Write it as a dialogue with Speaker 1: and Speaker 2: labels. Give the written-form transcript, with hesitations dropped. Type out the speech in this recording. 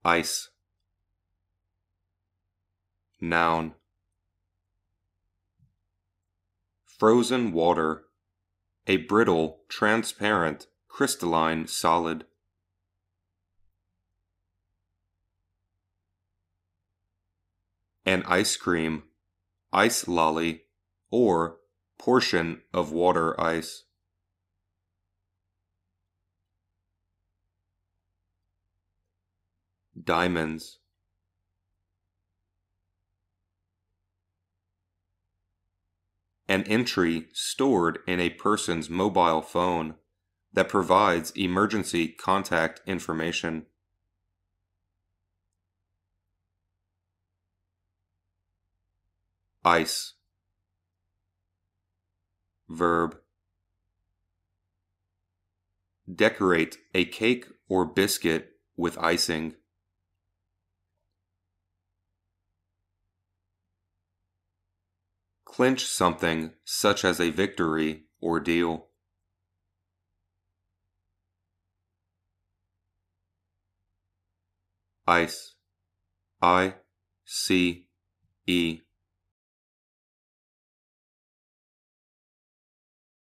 Speaker 1: Ice. Noun. Frozen water. A brittle, transparent, crystalline solid. An ice cream, ice lolly, or portion of water ice. Diamonds. An entry stored in a person's mobile phone that provides emergency contact information. Ice. Verb. Decorate a cake or biscuit with icing. Clinch something such as a victory or deal. Ice. I-C-E.